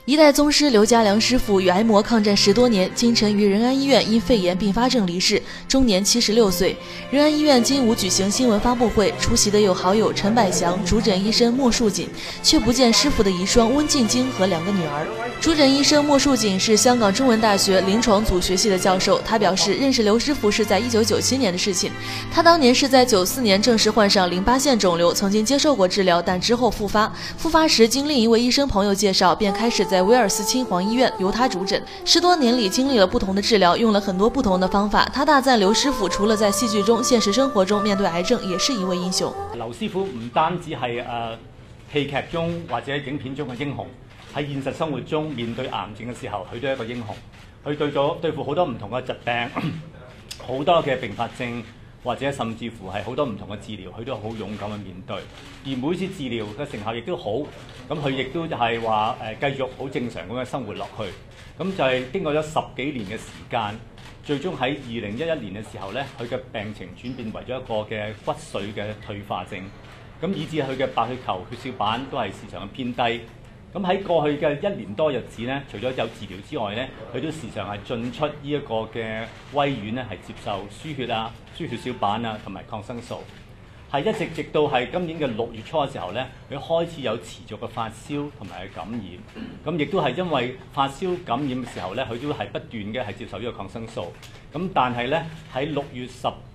一代宗师刘家良师傅与癌魔抗战10多年，今晨于仁安医院因肺炎并发症离世，终年76岁。仁安医院今午举行新闻发布会，出席的有好友陈百祥、主诊医生莫树锦，却不见师傅的遗孀温静晶和2个女儿。主诊医生莫树锦是香港中文大学临床组学系的教授，他表示认识刘师傅是在1997年的事情，他当年是在94年正式患上淋巴腺肿瘤，曾经接受过治疗，但之后复发时经另一位医生朋友介绍，便开始在威尔斯亲王医院由他主诊，10多年里经历了不同的治疗，用了很多不同的方法。他大赞劉師傅除了在戲劇中，現實生活中面對癌症也是一位英雄。 劉師傅唔單止係戲劇中或者影片中嘅英雄，喺現實生活中面對癌症嘅時候，佢都係一個英雄。佢對付好多唔同嘅疾病，好多嘅併發症。或者甚至乎係好多唔同嘅治療，佢都好勇敢去面對。而每次治療嘅成效亦都好，咁佢亦都就係話繼續好正常咁樣生活落去。咁就係經過咗10幾年嘅時間，最終喺2011年嘅時候咧，佢嘅病情轉變為咗一個嘅骨髓嘅退化症，咁以致佢嘅白血球、血小板都係時常偏低。咁喺過去嘅1年多日子咧，除咗有治療之外咧，佢都時常係進出呢一個嘅威院咧，係接受輸血啊、輸血小板啊同埋抗生素，係直到係今年嘅6月初嘅時候咧，佢開始有持續嘅發燒同埋感染，咁亦都係因為發燒感染嘅時候咧，佢都係不斷嘅係接受呢個抗生素，咁但係咧喺6月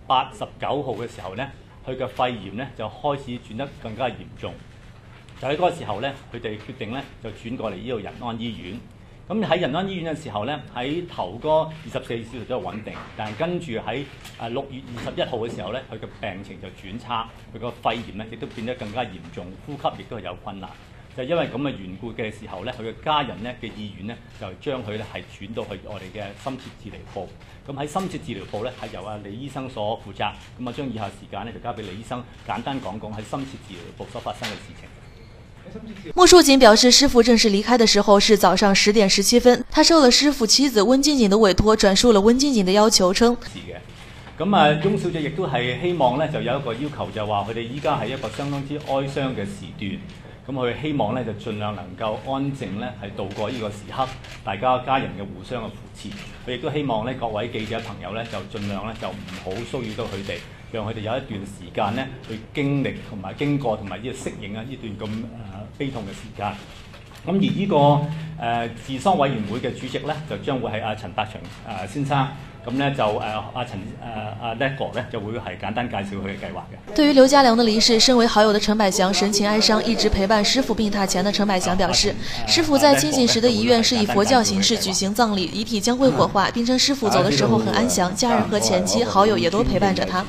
18、19號嘅時候咧，佢嘅肺炎咧就開始轉得更加嚴重。就喺嗰個時候咧，佢哋決定咧就轉過嚟呢度仁安醫院。咁喺仁安醫院嘅時候咧，喺頭嗰24小時都係穩定，但係跟住喺6月21號嘅時候咧，佢嘅病情就轉差，佢個肺炎咧亦都變得更加嚴重，呼吸亦都係有困難。就因為咁嘅緣故嘅時候咧，佢嘅家人咧嘅意願咧就將佢咧係轉到去我哋嘅深切治療部。咁喺深切治療部咧係由李醫生所負責。咁我將以下時間咧就交俾李醫生簡單講講喺深切治療部所發生嘅事情。 莫樹锦表示，師傅正式離開的時候是早上10點17分，他受了師傅妻子温靜景的委託，轉述了温靜景的要求，稱咁翁小姐亦都係希望咧就有一個要求，就話佢哋依家係一個相當之哀傷嘅時段，咁佢希望咧就盡量能夠安靜咧係度過呢個時刻，大家人嘅互相嘅扶持。佢亦都希望咧各位記者朋友咧就盡量咧就唔好騷擾到佢哋，讓佢哋有一段時間咧去經歷同埋經過同埋呢個適應啊呢段咁悲痛嘅時間。咁而呢個治喪委員會嘅主席咧就將會係陳百祥先生。咁咧就阿叻哥咧就會係簡單介紹佢嘅計劃嘅。 對於劉家良的離世，身為好友的陳百祥神情哀傷，一直陪伴師傅病榻前的陳百祥表示，師傅在清醒時的遺願是以佛教形式舉行葬禮，遺體將會火化，並稱師傅走的時候很安詳，家人和前妻、好友也都陪伴着他。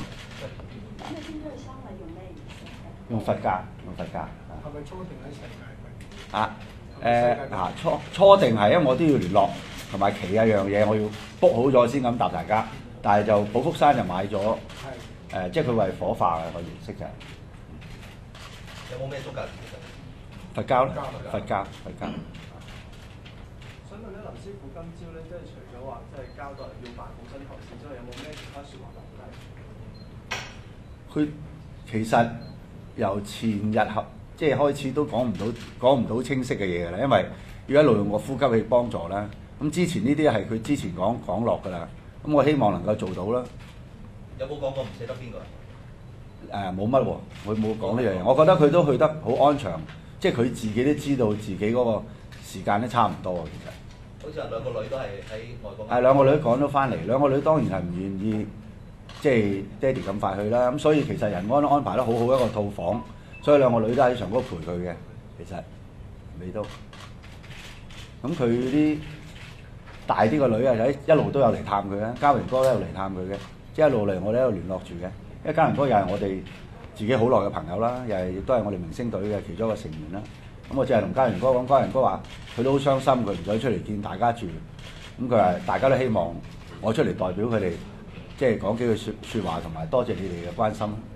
用佛教。係咪初定喺世界？初定係，因為我都要聯絡。同埋期一樣嘢，我要 book 好咗先咁答大家。但係就寶福山就買咗，即係佢為火化嘅個形式就係。 有冇咩宗教？ 佛教啦，佛教。 想問咧，劉師傅今朝咧，即係除咗話即係交代要辦好身後事之外，有冇咩其他説話留低？ 佢其實由前日即係開始都講唔到清晰嘅嘢㗎啦，因為要一路用個呼吸器幫助啦。咁之前呢啲係佢之前講落㗎啦，咁我希望能夠做到啦。 有冇講過唔捨得邊個？ 冇乜喎，佢冇講呢樣嘢。我覺得佢都去得好安詳，即係佢自己都知道自己嗰個時間都差唔多啊。其實。 好似話2個女都係喺外國。 2個女趕咗翻嚟，2個女當然係唔願意，即係爹哋咁快去啦。咁所以其實仁安都安排得好好一個套房，所以2個女都喺上高陪佢嘅。其實你都咁佢啲。大啲個女啊，一路都有嚟探佢嘅，嘉榮哥都有嚟探佢嘅，即係一路嚟我哋喺度聯絡住嘅。因為嘉榮哥又係我哋自己好耐嘅朋友啦，亦都係我哋明星隊嘅其中一個成員啦。咁我淨係同嘉榮哥講，嘉榮哥話佢都好傷心，佢唔想出嚟見大家住。咁佢話大家都希望我出嚟代表佢哋，即係講幾句説話，同埋多謝你哋嘅關心。